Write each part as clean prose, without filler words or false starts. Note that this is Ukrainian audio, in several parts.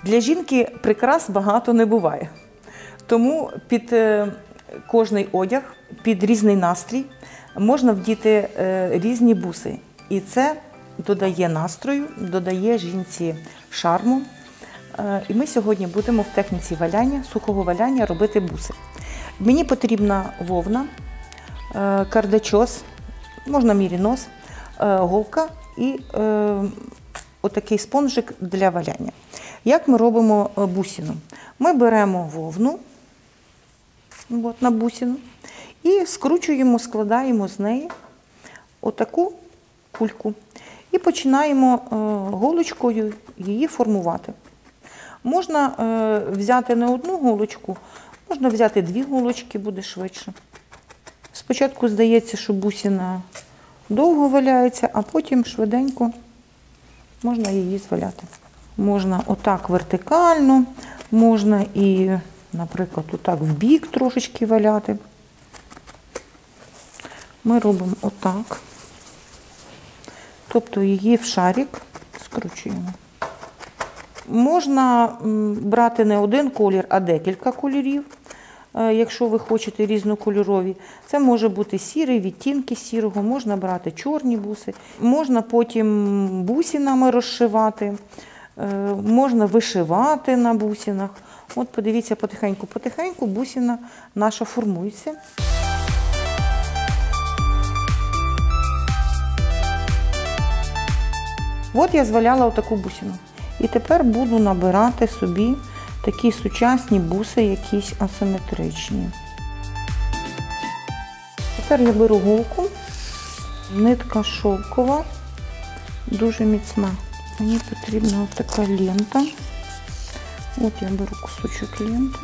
Для жінки прикрас багато не буває. Тому під кожний одяг, під різний настрій можна вдіти різні буси. І це додає настрою, додає жінці шарму. І ми сьогодні будемо в техніці валяння, сухого валяння робити буси. Мені потрібна вовна, кардачос, можна мірінос, голка і отакий спонжик для валяння. Як ми робимо бусину? Ми беремо вовну на бусину і скручуємо, складаємо з неї отаку кульку. І починаємо голочкою її формувати. Можна взяти не одну голочку, можна взяти 2 голочки, буде швидше. Спочатку здається, що бусина довго валяється, а потім швиденько можна її зваляти. Можна отак вертикально, можна і, наприклад, отак в бік трошечки валяти. Ми робимо отак. Тобто її в шарик скручуємо. Можна брати не один колір, а декілька кольорів, якщо ви хочете різнокольорові. Це може бути сірий, відтінки сірого, можна брати чорні буси, можна потім бусинами розшивати, можна вишивати на бусинах. От подивіться, потихеньку бусина наша формується. От я зваляла отаку бусину. І тепер буду набирати собі такі сучасні буси, якісь асиметричні. Тепер я беру голку, нитка шовкова, дуже міцна. Мені потрібна така лента. От я беру кусочок ленти.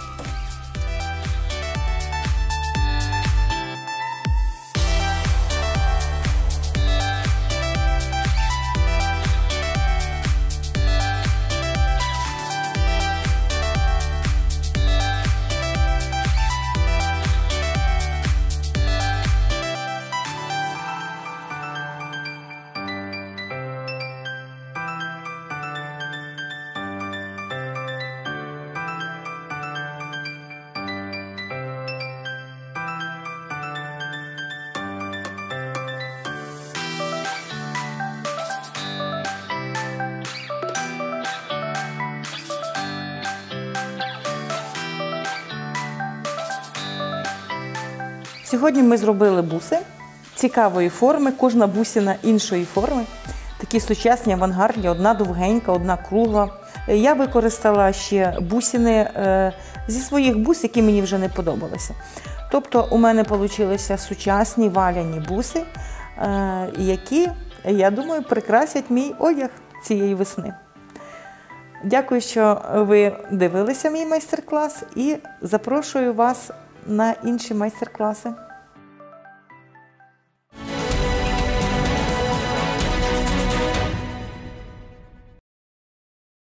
Сьогодні ми зробили буси цікавої форми, кожна бусина іншої форми. Такі сучасні, авангардні, одна довгенька, одна кругла. Я використала ще бусини зі своїх бус, які мені вже не подобалися. Тобто у мене вийшли сучасні валяні буси, які, я думаю, прикрасять мій одяг цієї весни. Дякую, що ви дивилися мій майстер-клас і запрошую вас на інші майстер-класи.